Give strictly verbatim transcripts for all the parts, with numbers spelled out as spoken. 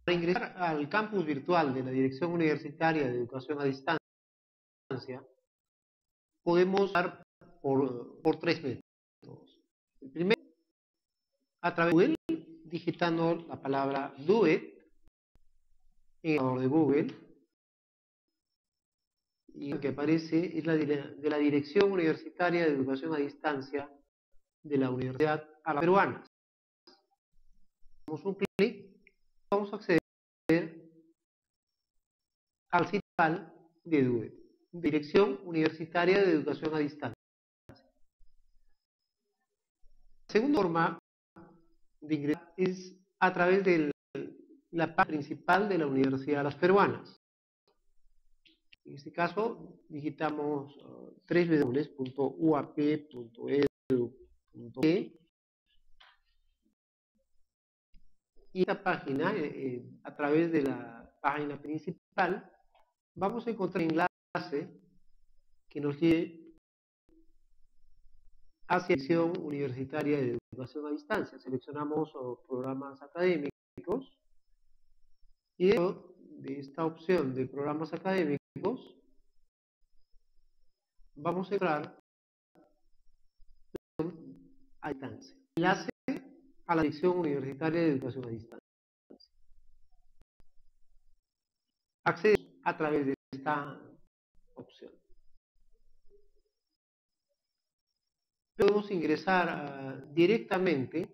Para ingresar al campus virtual de la Dirección Universitaria de Educación a Distancia, podemos dar por, por tres métodos. El primero, a través de Google, digitando la palabra DUET en el navegador de Google, y lo que aparece es la de la Dirección Universitaria de Educación a Distancia de la Universidad a la Peruana. Damos un clic, vamos a acceder al sitio de DUET, Dirección Universitaria de Educación a Distancia. La segunda forma de ingresar es a través de la página principal de la Universidad de las Peruanas. En este caso, digitamos uh, doble u doble u doble u punto u a p punto e d u punto p y esta página, eh, a través de la página principal, vamos a encontrar un enlace que nos lleve hacia la Dirección Universitaria de Educación a Distancia. Seleccionamos uh, programas académicos y dentro de esta opción de programas académicos vamos a entrar a distancia. Enlace a la Dirección Universitaria de Educación a Distancia. Accedemos a través de esta opción. Podemos ingresar uh, directamente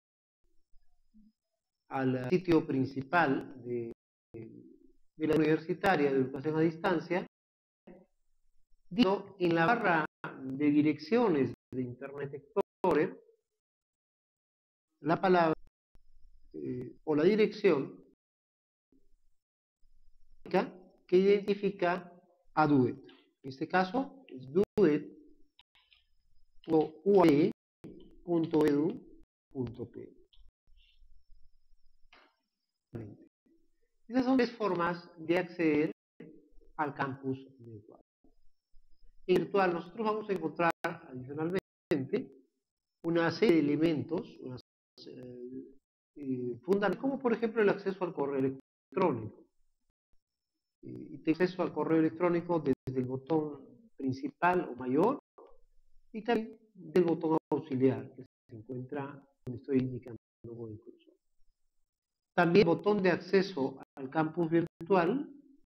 al sitio principal de, de la Universitaria de Educación a Distancia, digo, en la barra de direcciones de Internet Explorer, la palabra eh, o la dirección que identifica a DUET. En este caso es duet punto u a p punto e d u punto p. Esas son tres formas de acceder al campus virtual. En virtual nosotros vamos a encontrar adicionalmente una serie de elementos unas, eh, eh, fundamentales, como por ejemplo el acceso al correo electrónico. Eh, y acceso al correo electrónico desde el botón principal o mayor y también del botón auxiliar que se encuentra donde estoy indicando con el cursor. También el botón de acceso al campus virtual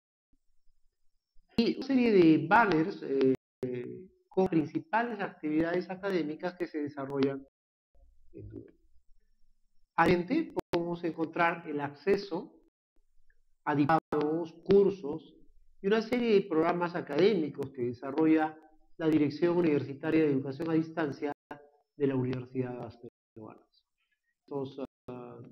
y una serie de banners eh, con principales actividades académicas que se desarrollan en DUET. Además, podemos encontrar el acceso a diplomados, cursos y una serie de programas académicos que desarrolla la Dirección Universitaria de Educación a Distancia de la Universidad de las Peruanas. Estos uh,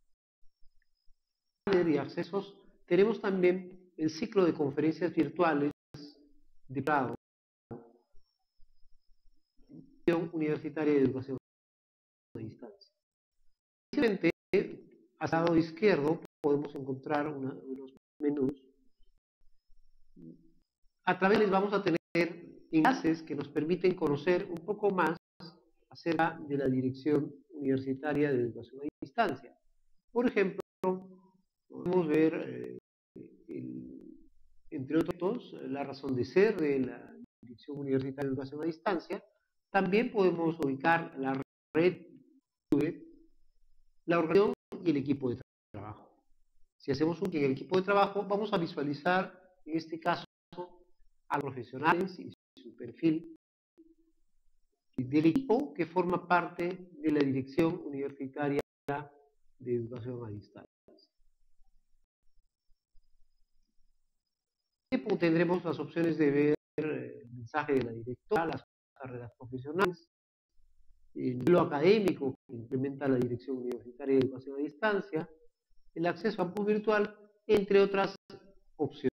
y accesos, tenemos también el ciclo de conferencias virtuales de grado Universitaria de Educación a Distancia. Adicionalmente, al lado izquierdo podemos encontrar una, unos menús a través de los vamos a tener enlaces que nos permiten conocer un poco más acerca de la Dirección Universitaria de Educación a Distancia. Por ejemplo, podemos ver, eh, el, entre otros, la razón de ser de la Dirección Universitaria de Educación a Distancia. También podemos ubicar la red, la organización y el equipo de trabajo. Si hacemos un clic en el equipo de trabajo, vamos a visualizar, en este caso, a los profesionales y su perfil del equipo que forma parte de la Dirección Universitaria de Educación a Distancia. Tendremos las opciones de ver el mensaje de la directora, las carreras profesionales, el modelo académico que implementa la Dirección Universitaria de Educación a Distancia, el acceso a campus virtual, entre otras opciones.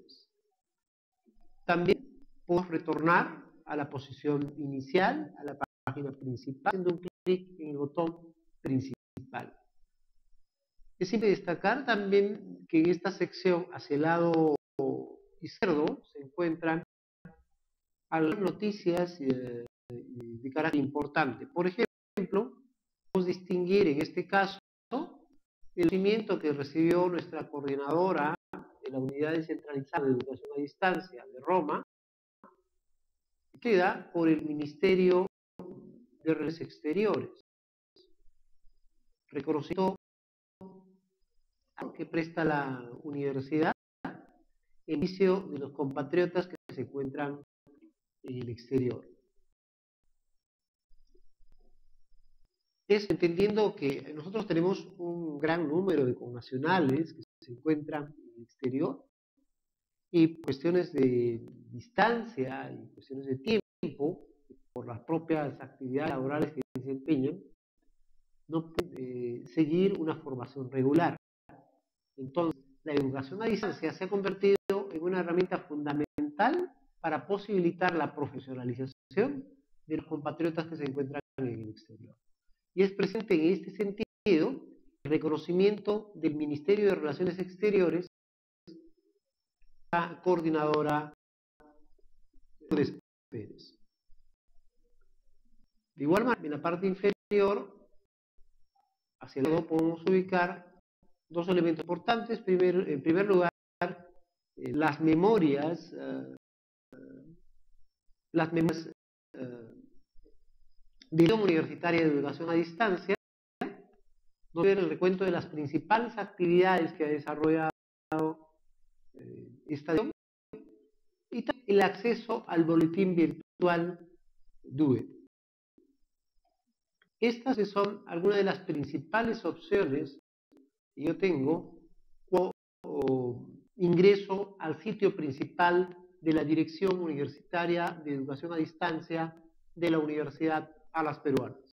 También podemos retornar a la posición inicial, a la página principal, haciendo un clic en el botón principal. Es importante destacar también que en esta sección, hacia el lado izquierdo, se encuentran algunas noticias eh, de carácter importante. Por ejemplo, podemos distinguir en este caso el conocimiento que recibió nuestra coordinadora de la Unidad Descentralizada de Educación a Distancia de Roma queda por el Ministerio de Relaciones Exteriores, reconociendo que presta la universidad en beneficio de los compatriotas que se encuentran en el exterior. Es entendiendo que nosotros tenemos un gran número de connacionales que se encuentran en el exterior y cuestiones de distancia y cuestiones de tiempo, por las propias actividades laborales que desempeñan, no pueden eh, seguir una formación regular. Entonces, la educación a distancia se ha convertido en una herramienta fundamental para posibilitar la profesionalización de los compatriotas que se encuentran en el exterior. Y es presente en este sentido el reconocimiento del Ministerio de Relaciones Exteriores a la coordinadora Lourdes Pérez. De igual manera, en la parte inferior, hacia el lado podemos ubicar dos elementos importantes. Primero, en primer lugar, eh, las memorias, eh, las memorias eh, de la Universitaria de Educación a Distancia, nos ver el recuento de las principales actividades que ha desarrollado eh, esta edición y también el acceso al boletín virtual D U E. Estas son algunas de las principales opciones que yo tengo cuando ingreso al sitio principal de la Dirección Universitaria de Educación a Distancia de la Universidad Alas Peruanas.